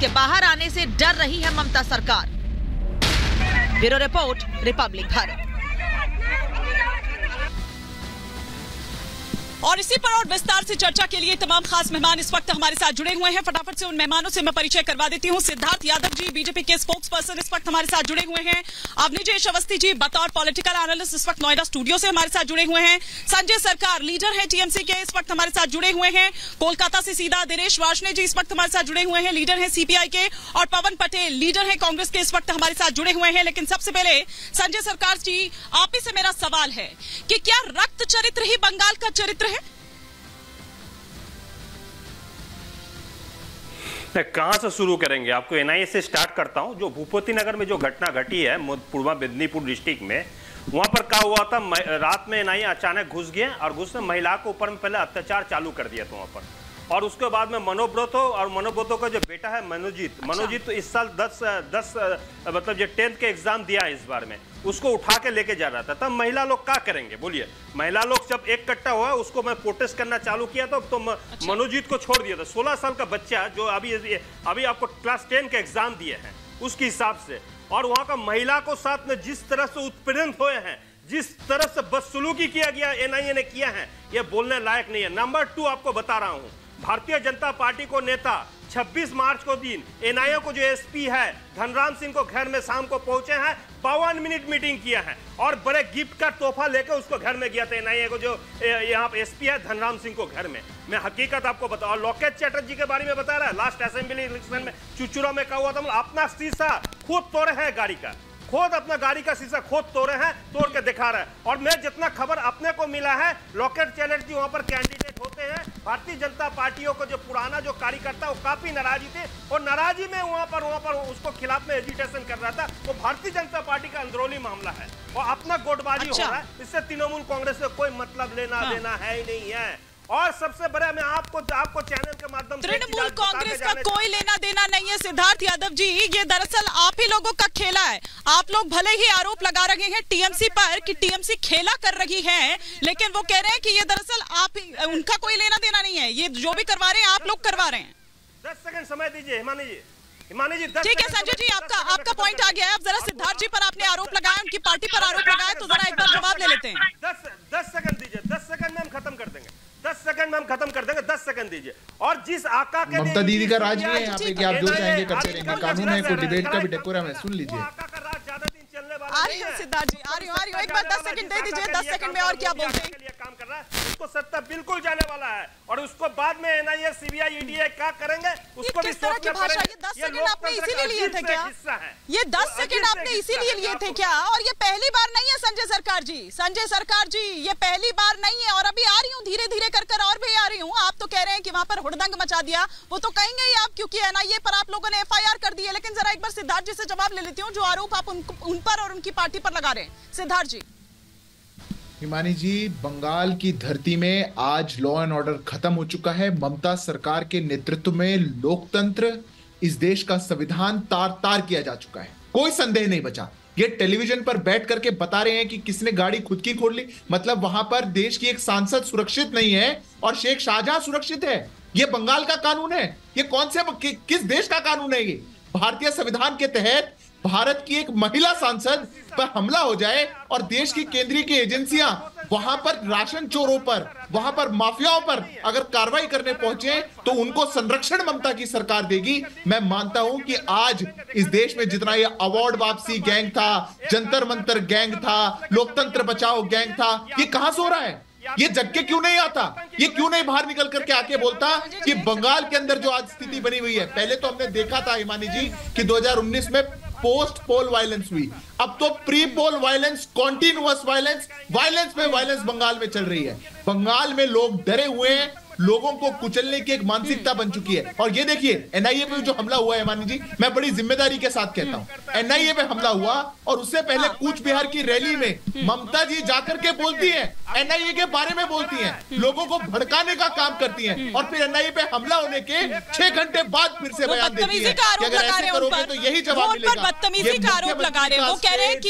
के बाहर आने से डर रही है ममता सरकार। Bureau report, Republic Bharat. और इसी पर और विस्तार से चर्चा के लिए तमाम खास मेहमान इस वक्त हमारे साथ जुड़े हुए हैं। फटाफट से उन मेहमानों से मैं परिचय करवा देती हूं। सिद्धार्थ यादव जी, बीजेपी के स्पोक्स पर्सन, इस वक्त हमारे साथ जुड़े हुए हैं। अवनीश अवस्थी जी, बतौर पॉलिटिकल एनालिस्ट, इस वक्त नोएडा स्टूडियो से हमारे साथ जुड़े हुए हैं। संजय सरकार, लीडर है टीएमसी के, इस वक्त हमारे साथ जुड़े हुए हैं। कोलकाता से सीधा दिनेश वार्ष्णेय जी इस वक्त हमारे साथ जुड़े हुए हैं, लीडर है सीपीआई के। और पवन पटेल, लीडर है कांग्रेस के, इस वक्त हमारे साथ जुड़े हुए हैं। लेकिन सबसे पहले संजय सरकार जी, आप ही से मेरा सवाल है कि क्या रक्त चरित्र ही बंगाल का चरित्र है? कहां से शुरू करेंगे? आपको एनआईए से स्टार्ट करता हूं। जो भूपति नगर में जो घटना घटी है पूर्वा मेदिनीपुर डिस्ट्रिक्ट में, वहां पर क्या हुआ था, रात में एनआईए अचानक घुस गए और घुसने महिला के ऊपर में पहले अत्याचार चालू कर दिया था वहां पर। और उसके बाद में मनोब्रतो और मनोब्रतो का जो बेटा है मनोजीत तो इस साल 10 मतलब जो 10th के एग्जाम दिया है इस बार में, उसको उठा के लेके जा रहा था। तब महिला लोग क्या करेंगे बोलिए? महिला लोग जब एक कट्टा हुआ, उसको मैं प्रोटेस्ट करना चालू किया तो मनोजीत को छोड़ दिया था। 16 साल का बच्चा जो अभी आपको क्लास 10 के एग्जाम दिए हैं उसके हिसाब से, और वहां का महिला को साथ में जिस तरह से उत्पीड़न हुए हैं, जिस तरह से बदसलूकी किया गया एनआईए ने किया है, ये बोलने लायक नहीं है। नंबर 2 आपको बता रहा हूं, भारतीय जनता पार्टी को नेता 26 मार्च को दिन एनआईए को जो एसपी है धनराम सिंह को घर में शाम को पहुंचे हैं, 52 मिनट मीटिंग किया है और बड़े गिफ्ट का तोहफा लेकर उसको घर में गया था एनआईए को जो यहाँ पे एसपी है धनराम सिंह को घर में। मैं हकीकत आपको बता, और लोकेश चैटर्जी के बारे में बता रहा है, लास्ट असेंबली इलेक्शन में चुचुरा में क्या हुआ था, अपना शीशा खुद तोड़े हैं गाड़ी का, खुद अपना गाड़ी का शीशा खुद तोड़े हैं, तोड़ के दिखा रहा है। और मैं जितना खबर अपने को मिला है, लोकेश चैटर्जी वहां पर कैंडिडेट होते हैं, भारतीय जनता पार्टियों को जो पुराना जो कार्यकर्ता वो काफी नाराजी थे और नाराजी में वहां पर उसको खिलाफ में एजिटेशन कर रहा था। वो भारतीय जनता पार्टी का अंदरूनी मामला है और अपना गोटबाजी हो रहा है, इससे तृणमूल कांग्रेस से कोई मतलब लेना देना है ही नहीं है। और सबसे बड़ा मैं आपको चैनल के माध्यम से तृणमूल कांग्रेस का कोई लेना देना नहीं है सिद्धार्थ यादव जी, ये दरअसल आप ही लोगों का खेला है। आप लोग भले ही आरोप लगा रहे हैं टीएमसी पर कि टीएमसी खेला कर रही है, लेकिन वो कह रहे हैं कि ये दरअसल आप ही, उनका कोई लेना देना नहीं है, ये जो भी करवा रहे हैं आप लोग करवा रहे हैं। 10 सेकंड समय दीजिए हिमानी जी। ठीक है संजय जी, आपका पॉइंट आ गया है। अब जरा सिद्धार्थ जी पर आपने आरोप लगाया, उनकी पार्टी पर आरोप लगाया, तो जरा एक बार जवाब ले लेते हैं। 10 सेकंड दीजिए, 10 सेकंड में हम खत्म कर देंगे, 10 सेकंड में हम खत्म कर देंगे, 10 सेकंड दीजिए। और जिस आका के ममता दीदी का राज नहीं है यहाँ पे कि आप जो चाहेंगे करते रहेंगे, कानून है, कोई डिबेट का भी डेकोरम है, सुन लीजिए। आका का राज ज्यादा दिन चलने वाला आ रही है सिद्धार्थ जी, आ रही हूँ, एक बार 10 सेकंड दे दीजिए, 10 सेकंड में और क्या बोलते हैं। काम कर रहा है, उसको सत्ता बिल्कुल जाने वाला है और उसको बाद में एनआईए सीबीआई ईडीए क्या करेंगे उसको भी सोचना पड़ेगा। ये 10 सेकंड आपने इसीलिए लिए थे क्या? ये 10 सेकंड आपने इसीलिए लिए थे क्या? और ये पहली बार नहीं है संजय सरकार जी, संजय सरकार जी ये पहली बार नहीं है। और अभी आ रही हूँ धीरे धीरे कर और भी आ रही हूँ। आप तो कह रहे हैं कि वहां पर हुड़दंग मचा दिया, वो तो कहेंगे ही आप, क्योंकि एनआईए पर आप लोगों ने एफआईआर कर दी है। लेकिन जरा एक बार सिद्धार्थ जी से जवाब ले लेती हूँ, जो आरोप आप उन पर और उनकी पार्टी पर लगा रहे हैं। सिद्धार्थ जी। हिमानी जी, बंगाल की धरती में आज लॉ एंड ऑर्डर खत्म हो चुका है। ममता सरकार के नेतृत्व में लोकतंत्र, इस देश का संविधान तार तार किया जा चुका है, कोई संदेह नहीं बचा। ये टेलीविजन पर बैठ करके बता रहे हैं कि किसने गाड़ी खुद की खोल ली, मतलब वहां पर देश की एक सांसद सुरक्षित नहीं है और शेख शाहजहां सुरक्षित है। ये बंगाल का कानून है, ये कौन से किस देश का कानून है? ये भारतीय संविधान के तहत भारत की एक महिला सांसद पर हमला हो जाए और देश की केंद्रीय की एजेंसियां वहां पर राशन चोरों पर, वहां पर माफियाओं पर अगर कार्रवाई करने पहुंचे तो उनको संरक्षण ममता की सरकार देगी। मैं मानता हूं कि आज इस देश में जितना ये अवार्ड वापसी गैंग था, जंतर मंतर गैंग था, लोकतंत्र बचाओ गैंग था, ये कहां सो रहा है? ये जग के क्यों नहीं आता? ये क्यों नहीं बाहर निकल करके आके बोलता कि बंगाल के अंदर जो आज स्थिति बनी हुई है, पहले तो हमने देखा था हिमानी जी कि 2019 में पोस्ट पोल वायलेंस हुई, अब तो pre poll violence, continuous violence, violence में वायलेंस बंगाल में चल रही है। बंगाल में लोग डरे हुए हैं, लोगों को कुचलने की एक मानसिकता बन चुकी है। और ये देखिए एनआईए पे जो हमला हुआ है मानी जी, मैं बड़ी जिम्मेदारी के साथ कहता हूं, एनआईए पे हमला हुआ और उससे पहले कूच बिहार की रैली में ममता जी जाकर के बोलती हैं, एनआईए के बारे में बोलती हैं, लोगों को भड़काने का काम करती हैं और फिर एनआईए पे हमला होने के 6 घंटे बाद फिर से बयान देती है कि अगर ऐसे करोगे तो यही जवाब मिलेगा। बदतमीजी का आरोप लगा रहे हैं, वो कह रहे हैं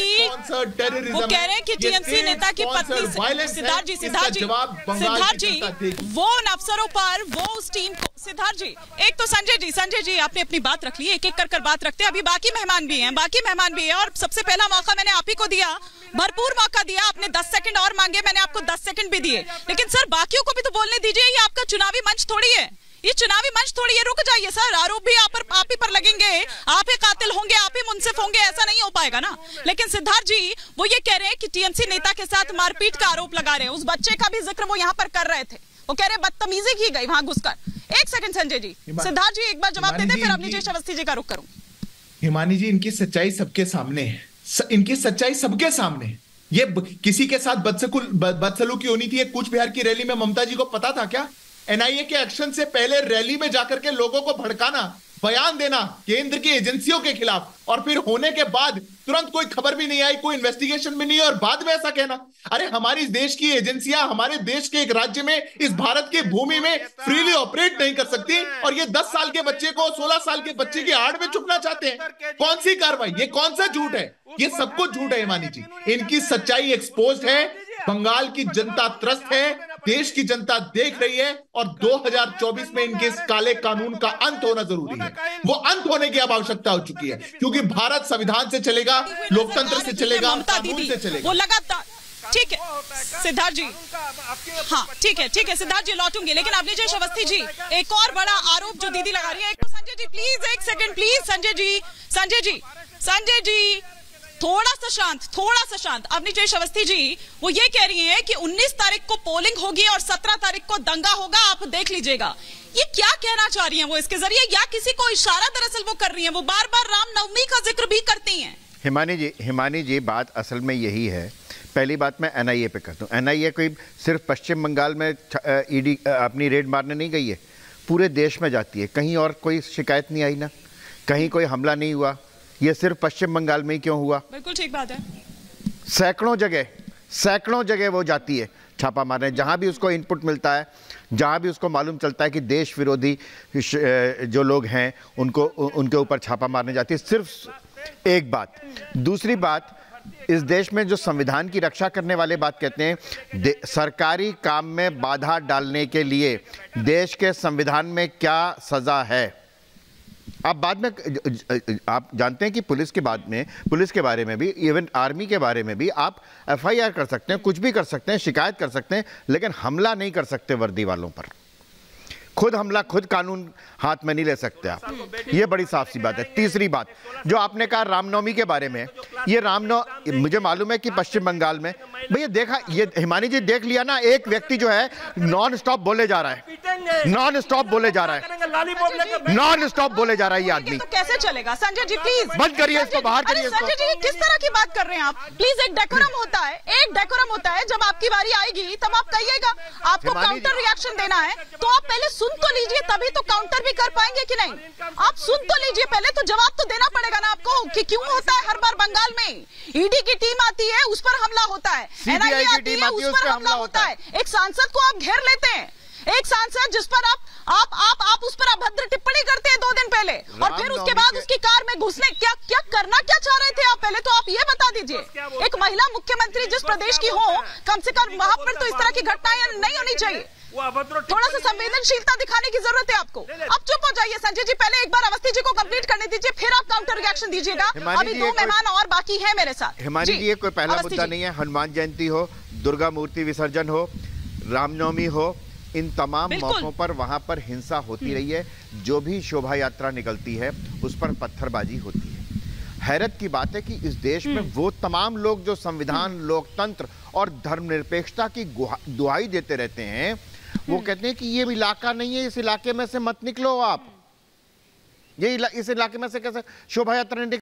कि टीएमसी नेता की पत्नी, सिद्धार्थ जी वो अफसरों पर वो उस टीम को, सिद्धार्थ जी, एक तो संजय जी आपने अपनी बात रख ली, एक एक कर बात रखते हैं, अभी बाकी मेहमान भी हैं, और सबसे पहला मौका मैंने आप ही को दिया, भरपूर मौका दिया, आपने 10 सेकंड और मांगे, मैंने आपको 10 सेकंड भी दिए, लेकिन सर बाकियों को भी तो बोलने दीजिए, ये आपका चुनावी मंच थोड़ी है, ये चुनावी मंच थोड़ी है, रुक जाइए सर, आरोप भी आप ही पर लगेंगे, आप ही कातिल होंगे, आप ही मुंसिफ होंगे, ऐसा नहीं हो पाएगा ना। लेकिन सिद्धार्थ जी वो ये कह रहे हैं कि टीएमसी नेता के साथ मारपीट का आरोप लगा रहे हैं, उस बच्चे का भी जिक्र वो यहाँ पर कर रहे थे, वो कह रहे बदतमीजी की गई वहां घुसकर। एक सेकंड संजय जी, सिद्धार्थ जी एक बार जवाब देते, फिर अपनी जय अवस्थी जी का रुख करूं। हिमानी जी, इनकी सच्चाई सबके सामने है, इनकी सच्चाई सबके सामने है। ये किसी के साथ बदसलूकी होनी थी। कूच बिहार की रैली में ममता जी को पता था क्या? एनआईए के एक्शन से पहले रैली में जाकर के लोगों को भड़काना, बयान देना केंद्र की एजेंसियों के खिलाफ, और फिर होने के बाद तुरंत कोई खबर भी नहीं आई, कोई इन्वेस्टिगेशन भी नहीं, और बाद में ऐसा कहना। अरे हमारी देश की एजेंसियां हमारे देश के एक राज्य में, इस भारत की भूमि में फ्रीली ऑपरेट नहीं कर सकती, और ये 10 साल के बच्चे को 16 साल के बच्चे की आड़ में चुपना चाहते हैं। कौन सी कार्रवाई? ये कौन सा झूठ है? ये सब कुछ झूठ है हिमानी जी। इनकी सच्चाई एक्सपोज्ड है, बंगाल की जनता त्रस्त है, देश की जनता देख रही है, और 2024 में इनके इस काले कानून का अंत होना जरूरी है। वो अंत होने की अब आवश्यकता हो चुकी है, क्योंकि भारत संविधान से चलेगा, लोकतंत्र से चलेगा, कानून से चलेगा। वो लगातार ठीक है सिद्धार्थ जी, हाँ ठीक है सिद्धार्थ जी लौटूंगी, लेकिन अवनी जय अवस्थी जी एक और बड़ा आरोप जो दीदी लगा रही है, एक तो संजय जी प्लीज, एक सेकंड प्लीज, संजय जी थोड़ा सा शांत। अवनी जय अवस्थी जी वो ये कह रही हैं कि 19 तारीख को पोलिंग होगी और 17 तारीख को दंगा होगा, आप देख लीजिएगा। ये क्या कहना चाह रही हैं वो इसके जरिए, या किसी को इशारा दरअसल वो कर रही हैं? वो बार बार रामनवमी का जिक्र भी करती हैं। हिमानी जी बात असल में यही है। पहली बात मैं एनआईए पे करता हूँ। एनआईए कोई सिर्फ पश्चिम बंगाल में ईडी अपनी रेड मारने नहीं गई है, पूरे देश में जाती है। कहीं और कोई शिकायत नहीं आई ना, कहीं कोई हमला नहीं हुआ, ये सिर्फ पश्चिम बंगाल में ही क्यों हुआ? बिल्कुल ठीक बात है। सैकड़ों जगह वो जाती है छापा मारने, जहां भी उसको इनपुट मिलता है, जहां भी उसको मालूम चलता है कि देश विरोधी जो लोग हैं उनके ऊपर छापा मारने जाती है। सिर्फ एक बात। दूसरी बात, इस देश में जो संविधान की रक्षा करने वाले बात कहते हैं, सरकारी काम में बाधा डालने के लिए देश के संविधान में क्या सजा है? आप बाद में आप जानते हैं कि पुलिस के बारे में भी, इवन आर्मी के बारे में भी आप एफआईआर कर सकते हैं, कुछ भी कर सकते हैं, शिकायत कर सकते हैं, लेकिन हमला नहीं कर सकते वर्दी वालों पर। खुद कानून हाथ में नहीं ले सकते आप, ये बड़ी साफ सी बात है। तीसरी बात जो आपने कहा रामनवमी के बारे में, ये मुझे मालूम है कि पश्चिम बंगाल में भैया देखा, ये हिमानी जी देख लिया ना, एक व्यक्ति जो है नॉन स्टॉप बोले जा रहा है, नॉन स्टॉप बोले जा रहा है ये आदमी। तो कैसे चलेगा? संजय जी प्लीज बंद करिए इसको, बाहर करिए इसको। संजय जी किस तरह की बात कर रहे हैं आप? प्लीज, एक डेकोरम होता है, जब आपकी बारी आएगी तब आप कहिएगा। आपको काउंटर रिएक्शन देना है तो आप पहले सुन तो लीजिए, तभी तो काउंटर भी कर पाएंगे कि नहीं? आप सुन तो लीजिए पहले, तो जवाब तो देना पड़ेगा ना आपको कि क्यों होता है हर बार बंगाल में ईडी की टीम आती है, उस पर हमला होता है, एनआईए आती है, उस पर हमला होता है, एक सांसद को आप घेर लेते हैं, एक सांसद जिस पर आप उस पर अभद्र टिप्पणी करते हैं 2 दिन पहले, और फिर उसके बाद उसकी कार में घुसने क्या करना क्या चाह रहे थे आप? पहले तो आप ये बता दीजिए। एक महिला मुख्यमंत्री जिस प्रदेश की हो, कम से कम वहां पर तो इस तरह की घटनाएं नहीं होनी चाहिए। थोड़ा सा संवेदनशीलता दिखाने की जरूरत है आपको। अब चुप हो जाइए संजय जी, पहले एक बार अवस्थी जी को कंप्लीट करने दीजिए, फिर आप काउंटर रिएक्शन दीजिएगा। अभी 2 मेहमान और बाकी हैं मेरे साथ। हिमानी जी, ये कोई पहला मुद्दा नहीं है। हनुमान जयंती हो, दुर्गा मूर्ति विसर्जन हो, रामनवमी हो, इन तमाम मौकों पर वहां पर हिंसा होती रही है। जो भी शोभा यात्रा निकलती है उस पर पत्थरबाजी होती है। हैरत की बात है कि इस देश में वो तमाम लोग जो संविधान, लोकतंत्र और धर्मनिरपेक्षता की दुहाई देते रहते हैं, वो कहते हैं कि ये इलाका नहीं है, इस इलाके में से मत निकलो आप, इस इलाके में से कैसे शोभा यात्रा